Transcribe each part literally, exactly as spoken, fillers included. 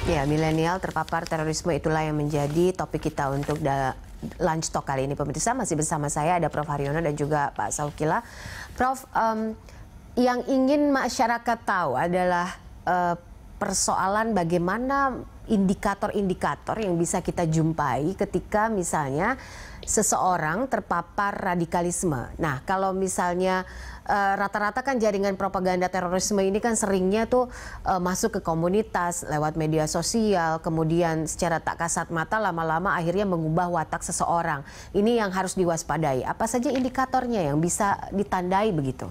Ya, milenial terpapar terorisme, itulah yang menjadi topik kita untuk da Lunch Talk kali ini. Pemirsa, masih bersama saya ada Prof Haryono dan juga Pak Saukila. Prof, um, yang ingin masyarakat tahu adalah uh, persoalan bagaimana indikator-indikator yang bisa kita jumpai ketika misalnya seseorang terpapar radikalisme. Nah, kalau misalnya rata-rata uh, kan jaringan propaganda terorisme ini kan seringnya tuh uh, masuk ke komunitas lewat media sosial, kemudian secara tak kasat mata lama-lama akhirnya mengubah watak seseorang. Ini yang harus diwaspadai. Apa saja indikatornya yang bisa ditandai begitu?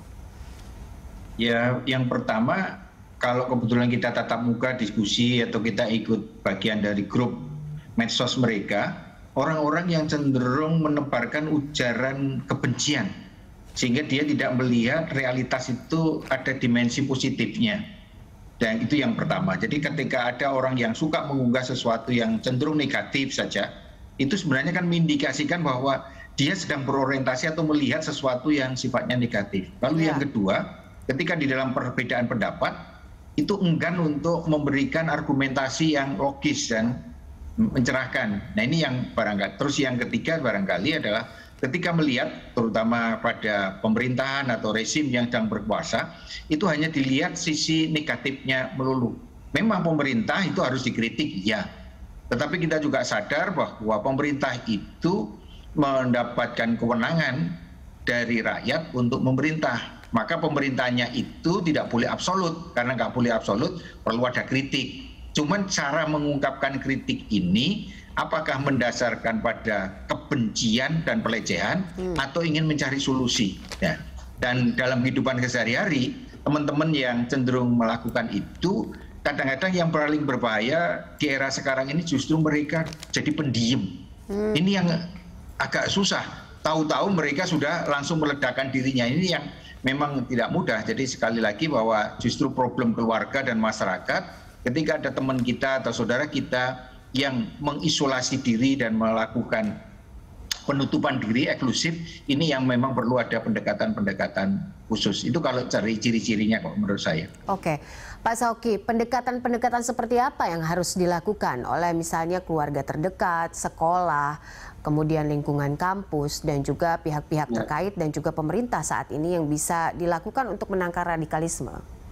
Ya, yang pertama, kalau kebetulan kita tatap muka diskusi atau kita ikut bagian dari grup medsos mereka, orang-orang yang cenderung menebarkan ujaran kebencian, sehingga dia tidak melihat realitas itu ada dimensi positifnya. Dan itu yang pertama. Jadi ketika ada orang yang suka mengunggah sesuatu yang cenderung negatif saja, itu sebenarnya kan mengindikasikan bahwa dia sedang berorientasi atau melihat sesuatu yang sifatnya negatif. Lalu ya. Yang kedua, ketika di dalam perbedaan pendapat, itu enggan untuk memberikan argumentasi yang logis dan mencerahkan. Nah, ini yang barangkali. Terus yang ketiga barangkali adalah ketika melihat terutama pada pemerintahan atau rezim yang sedang berkuasa, itu hanya dilihat sisi negatifnya melulu. Memang pemerintah itu harus dikritik, ya. Tetapi kita juga sadar bahwa pemerintah itu mendapatkan kewenangan dari rakyat untuk memerintah. Maka pemerintahnya itu tidak boleh absolut, karena nggak boleh absolut perlu ada kritik. Cuman cara mengungkapkan kritik ini apakah mendasarkan pada kebencian dan pelecehan hmm. atau ingin mencari solusi. Ya. Dan dalam kehidupan sehari-hari, teman-teman yang cenderung melakukan itu, kadang-kadang yang paling berbahaya di era sekarang ini justru mereka jadi pendiam. Hmm. Ini yang agak susah. Tahu-tahu mereka sudah langsung meledakkan dirinya. Ini yang memang tidak mudah. Jadi sekali lagi bahwa justru problem keluarga dan masyarakat ketika ada teman kita atau saudara kita yang mengisolasi diri dan melakukan penutupan diri eksklusif, ini yang memang perlu ada pendekatan-pendekatan khusus. Itu kalau cari ciri-cirinya kok menurut saya. Oke, Pak Sauki, pendekatan-pendekatan seperti apa yang harus dilakukan oleh misalnya keluarga terdekat, sekolah, kemudian lingkungan kampus, dan juga pihak-pihak ya. terkait dan juga pemerintah saat ini yang bisa dilakukan untuk menangkal radikalisme?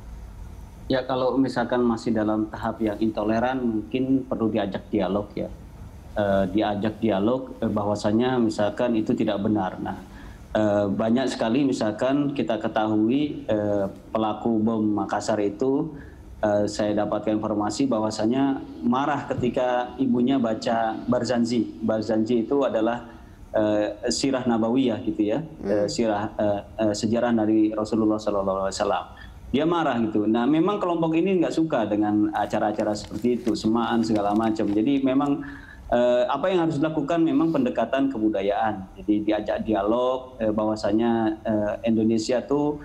Ya, kalau misalkan masih dalam tahap yang intoleran, mungkin perlu diajak dialog ya. E, diajak dialog e, bahwasanya misalkan itu tidak benar. Nah, e, banyak sekali misalkan kita ketahui e, pelaku bom Makassar itu, e, saya dapatkan informasi bahwasanya marah ketika ibunya baca Barzanji. Barzanji itu adalah e, sirah nabawiyah gitu ya, hmm. e, sirah e, e, sejarah dari Rasulullah Shallallahu Alaihi Wasallam. Dia marah gitu. Nah, memang kelompok ini nggak suka dengan acara-acara seperti itu, semaan segala macam. Jadi memang eh, apa yang harus dilakukan memang pendekatan kebudayaan. Jadi diajak dialog eh, bahwasanya eh, Indonesia tuh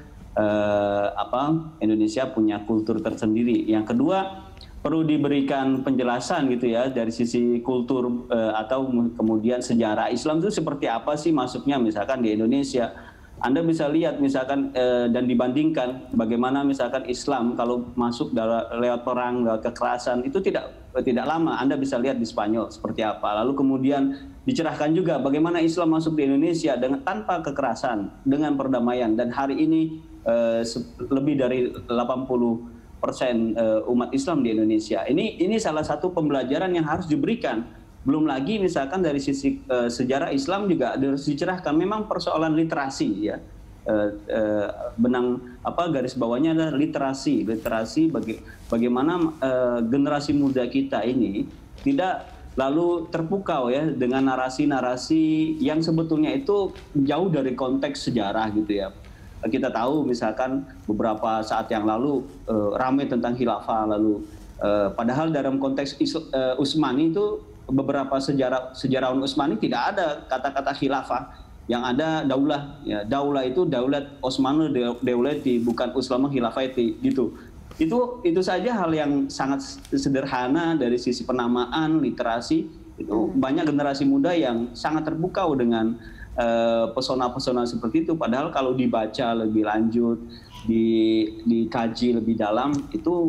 eh, apa? Indonesia punya kultur tersendiri. Yang kedua, perlu diberikan penjelasan gitu ya dari sisi kultur eh, atau kemudian sejarah Islam itu seperti apa sih masuknya misalkan di Indonesia. Anda bisa lihat misalkan eh, dan dibandingkan bagaimana misalkan Islam kalau masuk dalam lewat perang, lewat kekerasan itu tidak tidak lama. Anda bisa lihat di Spanyol seperti apa. Lalu kemudian dicerahkan juga bagaimana Islam masuk di Indonesia dengan tanpa kekerasan, dengan perdamaian. Dan hari ini eh, lebih dari delapan puluh persen eh, umat Islam di Indonesia. Ini ini salah satu pembelajaran yang harus diberikan. Belum lagi misalkan dari sisi uh, sejarah Islam juga harus dicerahkan. Memang persoalan literasi ya, uh, uh, benang apa garis bawahnya adalah literasi, literasi bagi, bagaimana uh, generasi muda kita ini tidak lalu terpukau ya dengan narasi-narasi yang sebetulnya itu jauh dari konteks sejarah gitu ya. Kita tahu misalkan beberapa saat yang lalu uh, ramai tentang khilafah, lalu uh, padahal dalam konteks Isl uh, Utsmani itu beberapa sejarah sejarawan Utsmani tidak ada kata-kata khilafah, yang ada daulah ya. Daulah itu daulat Osmanul Devleti, bukan Uslama Khilafati gitu. Itu itu saja hal yang sangat sederhana dari sisi penamaan, literasi. Itu banyak generasi muda yang sangat terpukau dengan pesona-pesona uh, seperti itu. Padahal kalau dibaca lebih lanjut, di, dikaji lebih dalam, itu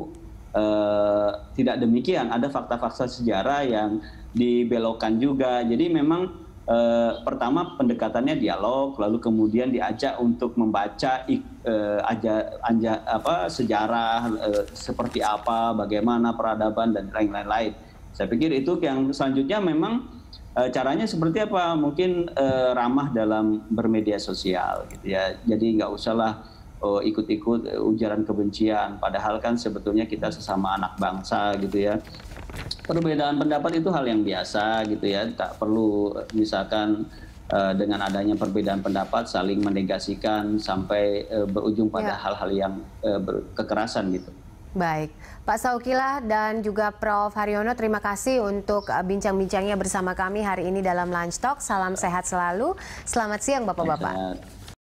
eh, tidak demikian. Ada fakta-fakta sejarah yang dibelokkan juga. Jadi memang eh, pertama pendekatannya dialog, lalu kemudian diajak untuk membaca eh, aja, anja, apa, sejarah eh, seperti apa, bagaimana peradaban dan lain-lain. Saya pikir itu yang selanjutnya memang e, caranya seperti apa? Mungkin e, ramah dalam bermedia sosial, gitu ya. Jadi nggak usahlah oh, ikut-ikut ujaran kebencian. Padahal kan sebetulnya kita sesama anak bangsa, gitu ya. Perbedaan pendapat itu hal yang biasa, gitu ya. Tak perlu misalkan e, dengan adanya perbedaan pendapat saling menegasikan sampai e, berujung pada hal-hal ya. yang e, kekerasan, gitu. Baik, Pak Saukila dan juga Prof Haryono, terima kasih untuk bincang-bincangnya bersama kami hari ini dalam Lunch Talk. Salam sehat selalu. Selamat siang Bapak-Bapak.